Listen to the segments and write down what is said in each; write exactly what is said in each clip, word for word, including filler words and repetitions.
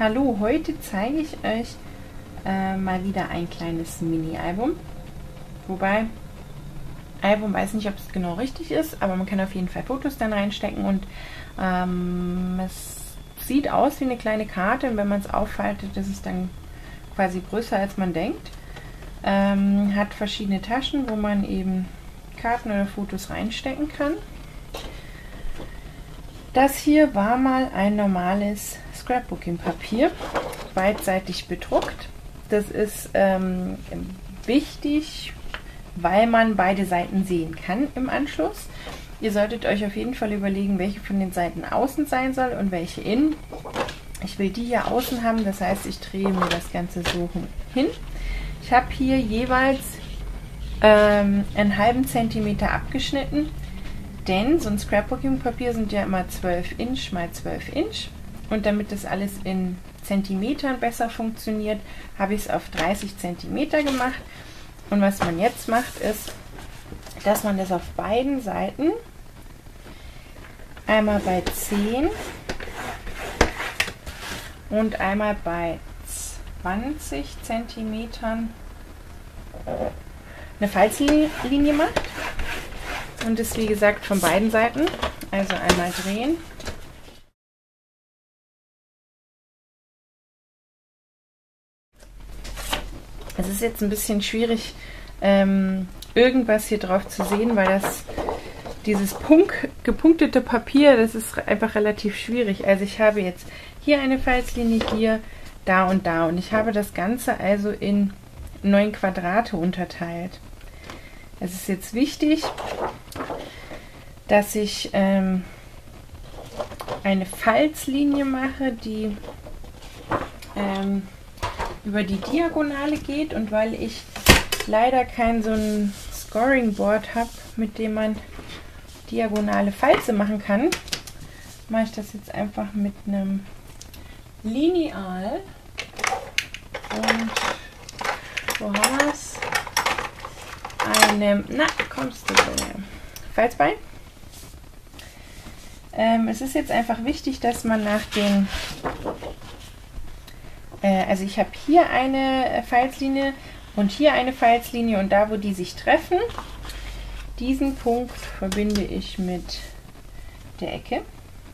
Hallo, heute zeige ich euch äh, mal wieder ein kleines Mini-Album. Wobei, Album weiß nicht, ob es genau richtig ist, aber man kann auf jeden Fall Fotos dann reinstecken und ähm, es sieht aus wie eine kleine Karte und wenn man es auffaltet, ist es dann quasi größer als man denkt. Ähm, hat verschiedene Taschen, wo man eben Karten oder Fotos reinstecken kann. Das hier war mal ein normales Scrapbooking-Papier, beidseitig bedruckt. Das ist ähm, wichtig, weil man beide Seiten sehen kann im Anschluss. Ihr solltet euch auf jeden Fall überlegen, welche von den Seiten außen sein soll und welche innen. Ich will die hier außen haben, das heißt, ich drehe mir das Ganze so hin. Ich habe hier jeweils ähm, einen halben Zentimeter abgeschnitten, denn so ein Scrapbooking-Papier sind ja immer zwölf Inch mal zwölf Inch. Und damit das alles in Zentimetern besser funktioniert, habe ich es auf dreißig Zentimeter gemacht. Und was man jetzt macht, ist, dass man das auf beiden Seiten einmal bei zehn und einmal bei zwanzig Zentimetern eine Falzlinie macht. Und das, wie gesagt, von beiden Seiten. Also einmal drehen. Es ist jetzt ein bisschen schwierig, ähm, irgendwas hier drauf zu sehen, weil das dieses Punk, gepunktete Papier, das ist einfach relativ schwierig. Also ich habe jetzt hier eine Falzlinie, hier, da und da. Und ich habe das Ganze also in neun Quadrate unterteilt. Es ist jetzt wichtig, dass ich ähm, eine Falzlinie mache, die ähm, über die Diagonale geht, und weil ich leider kein so ein Scoring Board habe, mit dem man diagonale Falze machen kann, mache ich das jetzt einfach mit einem Lineal. Und wo haben wir es? Einem, na, kommst du bitte, Falzbein. Ähm, es ist jetzt einfach wichtig, dass man nach den Also ich habe hier eine Falzlinie und hier eine Falzlinie, und da, wo die sich treffen, diesen Punkt verbinde ich mit der Ecke.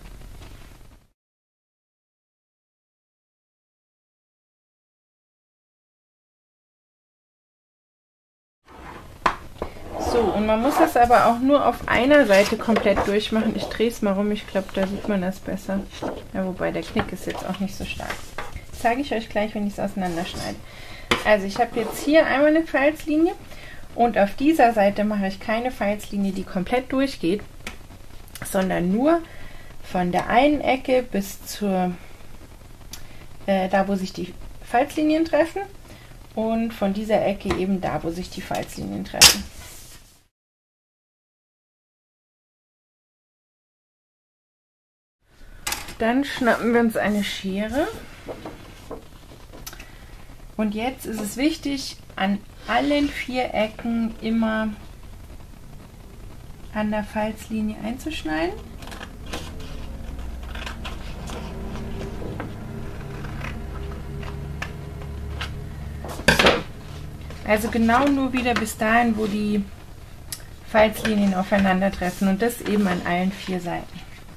So, und man muss das aber auch nur auf einer Seite komplett durchmachen. Ich drehe es mal rum, ich glaube, da sieht man das besser. Ja, wobei der Knick ist jetzt auch nicht so stark. Zeige ich euch gleich, wenn ich es auseinanderschneide. Also ich habe jetzt hier einmal eine Falzlinie und auf dieser Seite mache ich keine Falzlinie, die komplett durchgeht, sondern nur von der einen Ecke bis zur, äh, da wo sich die Falzlinien treffen, und von dieser Ecke eben da, wo sich die Falzlinien treffen. Dann schnappen wir uns eine Schere. Und jetzt ist es wichtig, an allen vier Ecken immer an der Falzlinie einzuschneiden. So. Also genau nur wieder bis dahin, wo die Falzlinien aufeinandertreffen, und das eben an allen vier Seiten.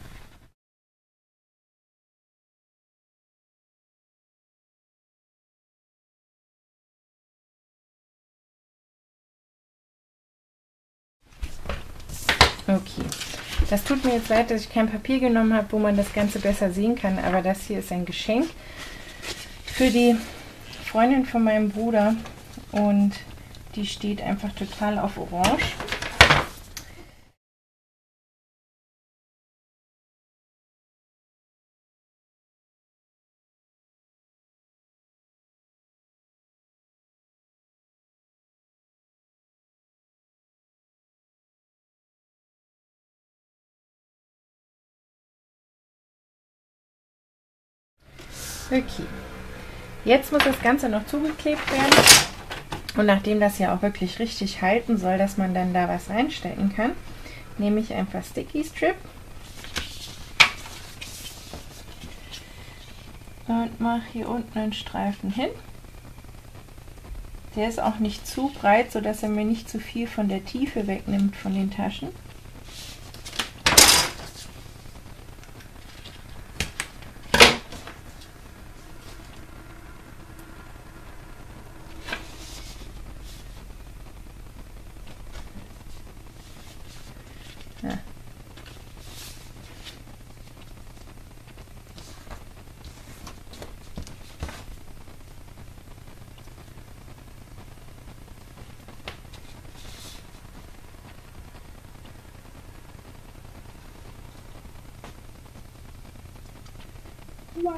Okay, das tut mir jetzt leid, dass ich kein Papier genommen habe, wo man das Ganze besser sehen kann, aber das hier ist ein Geschenk für die Freundin von meinem Bruder, und die steht einfach total auf Orange. Okay, jetzt muss das Ganze noch zugeklebt werden, und nachdem das ja auch wirklich richtig halten soll, dass man dann da was reinstecken kann, nehme ich einfach Sticky Strip und mache hier unten einen Streifen hin. Der ist auch nicht zu breit, sodass er mir nicht zu viel von der Tiefe wegnimmt von den Taschen. Ja. Wow.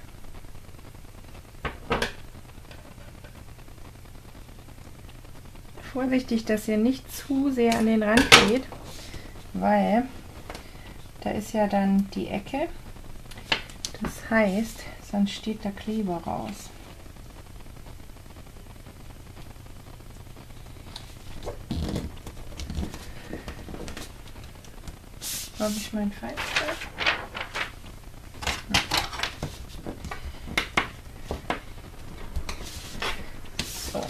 Vorsichtig, dass ihr nicht zu sehr an den Rand geht, weil da ist ja dann die Ecke. Das heißt, sonst steht der Kleber raus. Habe ich mein Feinstaub? So.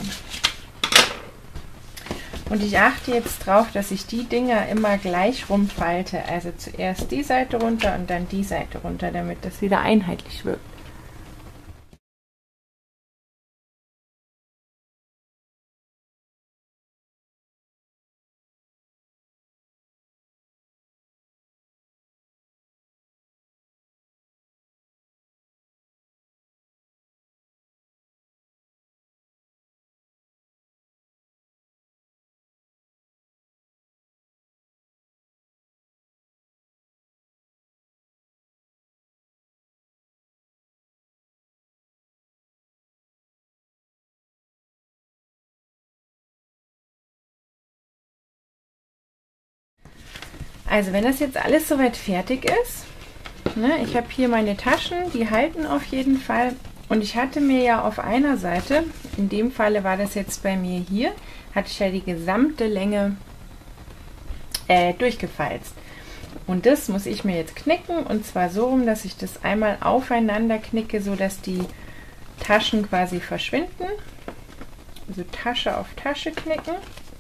Und ich achte jetzt drauf, dass ich die Dinger immer gleich rumfalte. Also zuerst die Seite runter und dann die Seite runter, damit das wieder einheitlich wirkt. Also wenn das jetzt alles soweit fertig ist, ne, ich habe hier meine Taschen, die halten auf jeden Fall. Und ich hatte mir ja auf einer Seite, in dem Falle war das jetzt bei mir hier, hatte ich ja die gesamte Länge äh, durchgefalzt. Und das muss ich mir jetzt knicken, und zwar so rum, dass ich das einmal aufeinander knicke, so dass die Taschen quasi verschwinden. Also Tasche auf Tasche knicken.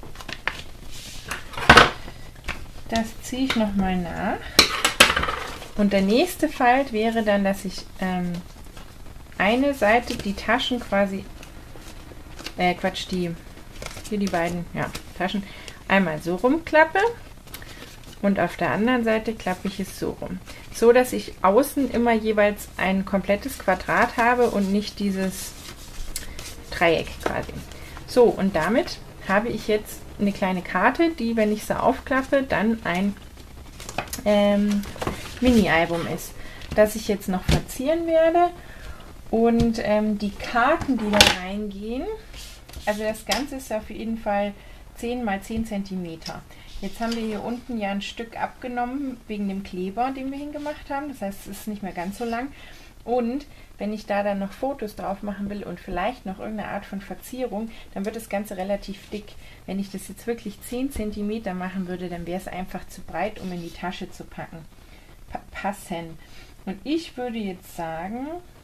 Das ziehe ich nochmal nach. Und der nächste Falt wäre dann, dass ich ähm, eine Seite, die Taschen quasi, äh Quatsch, die, hier die beiden, ja, Taschen, einmal so rumklappe und auf der anderen Seite klappe ich es so rum. So, dass ich außen immer jeweils ein komplettes Quadrat habe und nicht dieses Dreieck quasi. So, und damit habe ich jetzt eine kleine Karte, die, wenn ich sie aufklappe, dann ein ähm, Mini-Album ist, das ich jetzt noch verzieren werde. Und ähm, die Karten, die da reingehen, also das Ganze ist auf jeden Fall zehn mal zehn Zentimeter. Jetzt haben wir hier unten ja ein Stück abgenommen wegen dem Kleber, den wir hingemacht haben. Das heißt, es ist nicht mehr ganz so lang. Und wenn ich da dann noch Fotos drauf machen will und vielleicht noch irgendeine Art von Verzierung, dann wird das Ganze relativ dick. Wenn ich das jetzt wirklich zehn Zentimeter machen würde, dann wäre es einfach zu breit, um in die Tasche zu packen. Pa- passen. Und ich würde jetzt sagen,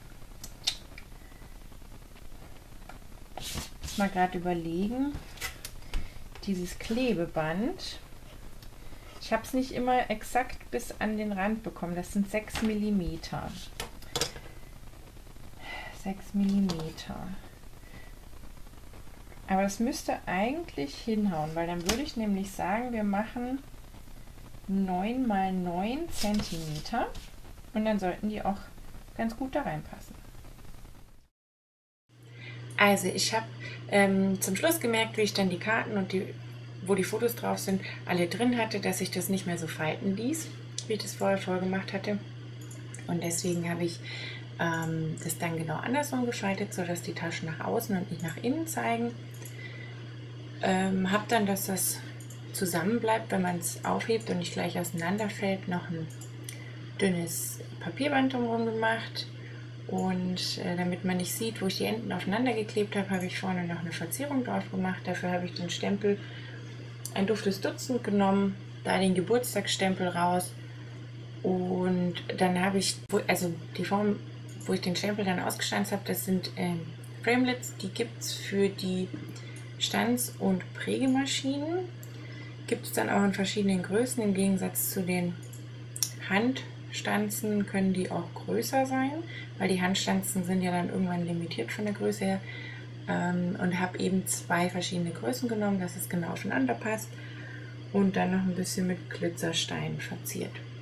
mal gerade überlegen, dieses Klebeband, ich habe es nicht immer exakt bis an den Rand bekommen, das sind sechs Millimeter. sechs Millimeter. Aber das müsste eigentlich hinhauen, weil dann würde ich nämlich sagen, wir machen neun mal neun Zentimeter und dann sollten die auch ganz gut da reinpassen. Also ich habe ähm, zum Schluss gemerkt, wie ich dann die Karten und die, wo die Fotos drauf sind, alle drin hatte, dass ich das nicht mehr so falten ließ, wie ich das vorher vorgemacht hatte. Und deswegen habe ich ähm, das dann genau andersrum geschaltet, sodass die Taschen nach außen und nicht nach innen zeigen. Ähm, habe dann, dass das zusammen bleibt, wenn man es aufhebt und nicht gleich auseinanderfällt, noch ein dünnes Papierband drumherum gemacht. Und äh, damit man nicht sieht, wo ich die Enden aufeinander geklebt habe, habe ich vorne noch eine Verzierung drauf gemacht. Dafür habe ich den Stempel ein duftes Dutzend genommen, da den Geburtstagsstempel raus. Und dann habe ich, also die Form wo ich den Stempel dann ausgestanzt habe, das sind ähm, Framelits, die gibt es für die Stanz- und Prägemaschinen. Gibt es dann auch in verschiedenen Größen. Im Gegensatz zu den Handstanzen können die auch größer sein, weil die Handstanzen sind ja dann irgendwann limitiert von der Größe her. Ähm, und habe eben zwei verschiedene Größen genommen, dass es genau aufeinander passt und dann noch ein bisschen mit Glitzerstein verziert.